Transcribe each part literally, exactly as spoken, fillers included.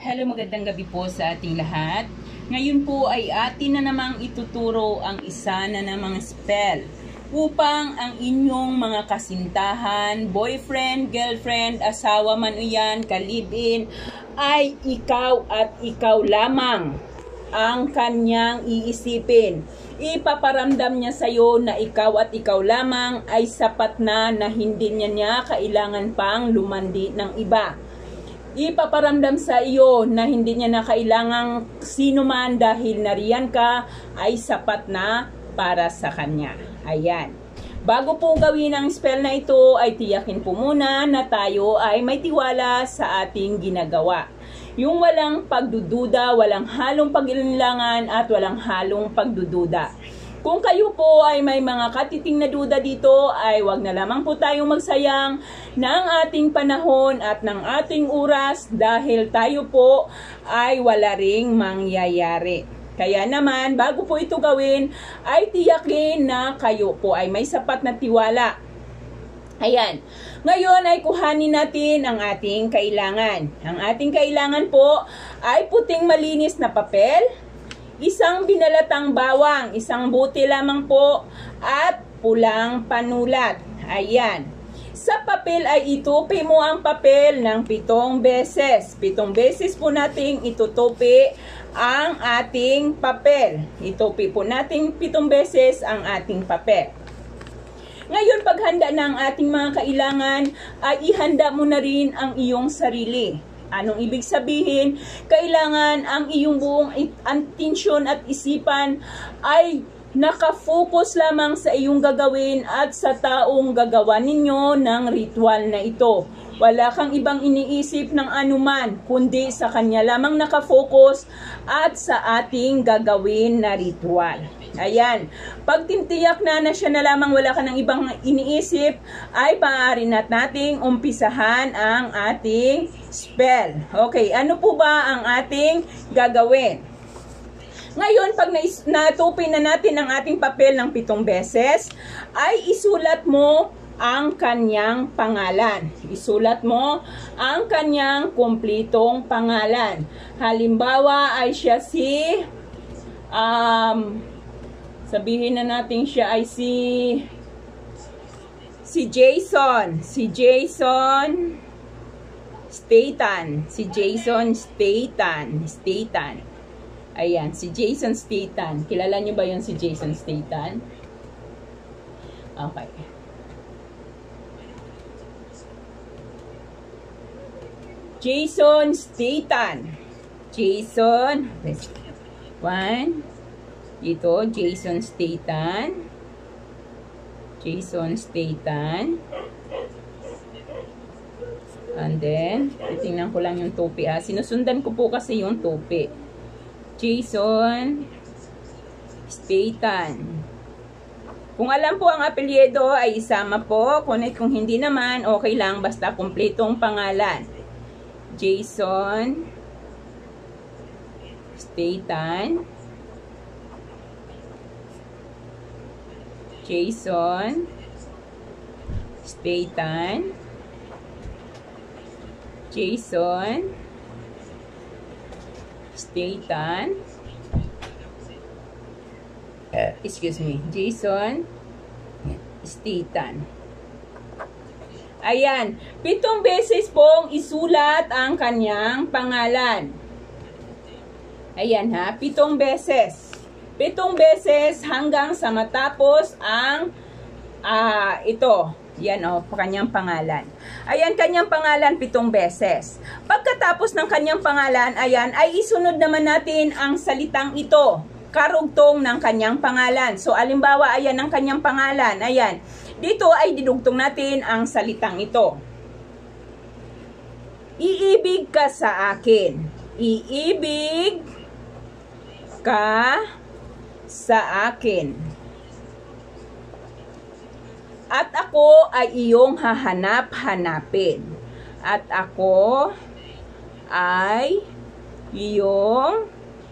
Hello, magandang gabi po sa ating lahat. Ngayon po ay atin na namang ituturo ang isa na namang spell upang ang inyong mga kasintahan, boyfriend, girlfriend, asawa man o yan, kalibin, ay ikaw at ikaw lamang ang kanyang iisipin. Ipaparamdam niya sa iyo na ikaw at ikaw lamang ay sapat na na hindi niya niya kailangan pang lumandi ng iba. Ipaparamdam sa iyo na hindi niya na kailangang sino man dahil nariyan ka ay sapat na para sa kanya. Ayan. Bago po gawin ang spell na ito ay tiyakin po muna na tayo ay may tiwala sa ating ginagawa. Yung walang pagdududa, walang halong pag-ilinlangan at walang halong pagdududa. Kung kayo po ay may mga katiting na duda dito, ay wag na lamang po tayong magsayang ng ating panahon at ng ating oras dahil tayo po ay wala ring mangyayari. Kaya naman, bago po ito gawin, ay tiyakin na kayo po ay may sapat na tiwala. Ayan. Ngayon ay kuhanin natin ang ating kailangan. Ang ating kailangan po ay puting malinis na papel, isang binalatang bawang, isang buti lamang po, at pulang panulat. Ayan. Sa papel ay itupi mo ang papel ng pitong beses. Pitong beses po nating itutupi ang ating papel. Itupi po nating pitong beses ang ating papel. Ngayon, paghanda ng ating mga kailangan, ay ihanda mo na rin ang iyong sarili. Anong ibig sabihin? Kailangan ang iyong buong atensyon at isipan ay nakafocus lamang sa iyong gagawin at sa taong gagawa ninyo ng ritual na ito. Wala kang ibang iniisip ng anuman, kundi sa kanya lamang nakafocus at sa ating gagawin na ritual. Ayan. Pag tintiyak na na siya na lamang wala ka ng ibang iniisip, ay maaari na nating umpisahan ang ating spell. Okay, ano po ba ang ating gagawin? Ngayon, pag natupi na natin ang ating papel ng pitong beses, ay isulat mo ang kanyang pangalan. Isulat mo ang kanyang kumplitong pangalan. Halimbawa ay siya si um, sabihin na natin siya ay si si Jason. Si Jason Statham. Si Jason Statham. Statham. Ayan, si Jason Statham. Kilala niyo ba yon si Jason Statham? Okay. Jason Statham. Jason. One. Dito, Jason Statham. Jason Statham. And then, titingnan ko lang yung topi ha. Sinusundan ko po kasi yung topi. Jason Statham. Kung alam po ang apelyido ay isama po. Kung, kung hindi naman, okay lang. Basta kumpletong pangalan. Jason Statham. Jason Statham. Jason Statham. Uh, excuse me. Jason Statham. Ayan. Pitong beses pong isulat ang kanyang pangalan. Ayan ha. Pitong beses. Pitong beses hanggang sa matapos ang uh, ito. Yan o, kanyang pangalan. Ayan, kanyang pangalan pitong beses. Pagkatapos ng kanyang pangalan, ayan, ay isunod naman natin ang salitang ito. Karugtong ng kanyang pangalan. So, alimbawa, ayan ang kanyang pangalan. Ayan. Dito ay didugtong natin ang salitang ito. Iibig ka sa akin. Iibig ka sa akin. At ako ay iyong hahanap-hanapin. At ako ay iyong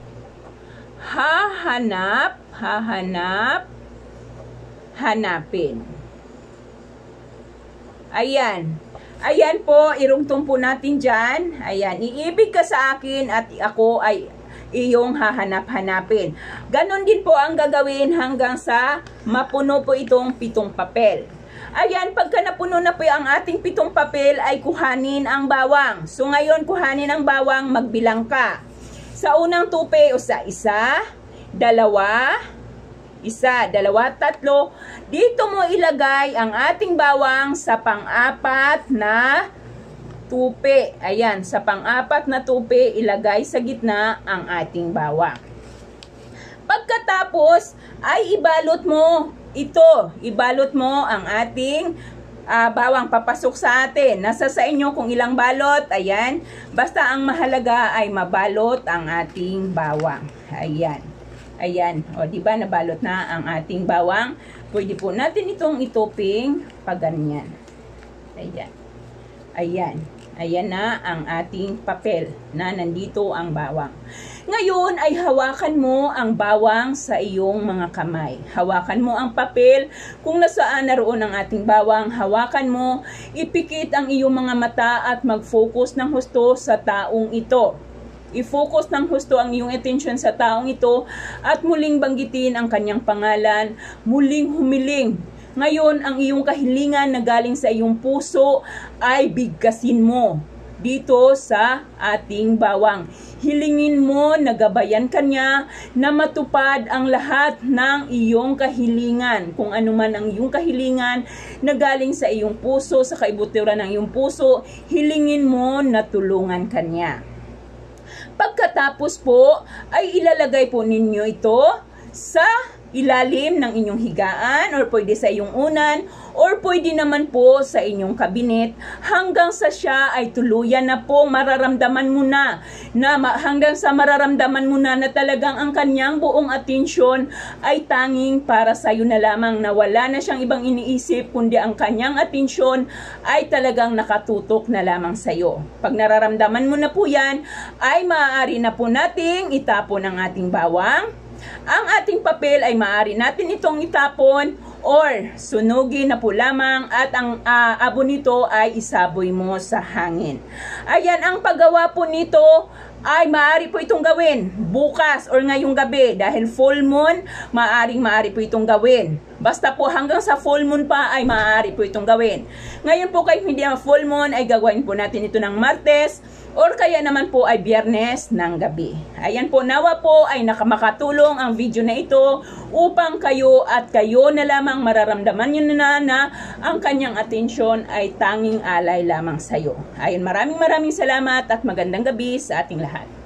hahanap, hahanap, hanapin. Ayan. Ayan po, irungtong po natin dyan. Ayan, iibig ka sa akin at ako ay iyong hahanap-hanapin. Ganon din po ang gagawin hanggang sa mapuno po itong pitong papel. Ayan, pagka napuno na po ang ating pitong papel, ay kuhanin ang bawang. So ngayon, kuhanin ang bawang, magbilang ka. Sa unang tupi, o sa isa, dalawa, isa, dalawa, tatlo. Dito mo ilagay ang ating bawang sa pang-apat na tupi. Ayan, sa pang-apat na tupi, ilagay sa gitna ang ating bawang. Pagkatapos, ay ibalot mo ito. Ibalot mo ang ating uh, bawang papasok sa atin. Nasa sa inyo kung ilang balot. Ayan. Basta ang mahalaga ay mabalot ang ating bawang. Ayan. Ayan, o di ba nabalot na ang ating bawang? Pwede po natin itong ituping pag ganyan. Ayan. Ayan. Ayan na ang ating papel na nandito ang bawang. Ngayon ay hawakan mo ang bawang sa iyong mga kamay. Hawakan mo ang papel. Kung nasaan naroon ang ating bawang, hawakan mo. Ipikit ang iyong mga mata at mag-focus ng husto sa taong ito. I-focus ng husto ang iyong attention sa taong ito at muling banggitin ang kanyang pangalan, muling humiling. Ngayon, ang iyong kahilingan na galing sa iyong puso ay bigkasin mo dito sa ating bawang. Hilingin mo na gabayan kanya na matupad ang lahat ng iyong kahilingan. Kung ano man ang iyong kahilingan na galing sa iyong puso, sa kaibuturan ng iyong puso, hilingin mo na tulungan kanya. Pagkatapos po, ay ilalagay po ninyo ito sa ilalim ng inyong higaan or pwede sa iyong unan or pwede naman po sa inyong kabinet hanggang sa siya ay tuluyan na po mararamdaman mo na, na hanggang sa mararamdaman mo na na talagang ang kanyang buong atensyon ay tanging para sa iyo na lamang, na wala na siyang ibang iniisip kundi ang kanyang atensyon ay talagang nakatutok na lamang sa iyo. Pag nararamdaman mo na po yan, ay maaari na po nating itapon ang ating bawang. Ang ating papel ay maaari natin itong itapon or sunugin na po lamang at ang uh, abo nito ay isaboy mo sa hangin. Ayan, ang paggawa po nito ay maaari po itong gawin bukas or ngayong gabi dahil full moon, maaaring maaari po itong gawin. Basta po hanggang sa full moon pa ay maaari po itong gawin. Ngayon po kahit hindi ang full moon ay gagawin po natin ito ng Martes or kaya naman po ay Biyernes ng gabi. Ayan po, nawa po ay nakamakatulong ang video na ito upang kayo at kayo na lamang mararamdaman nyo na na ang kanyang atensyon ay tanging alay lamang sa iyo. Ayan, maraming maraming salamat at magandang gabi sa ating lahat.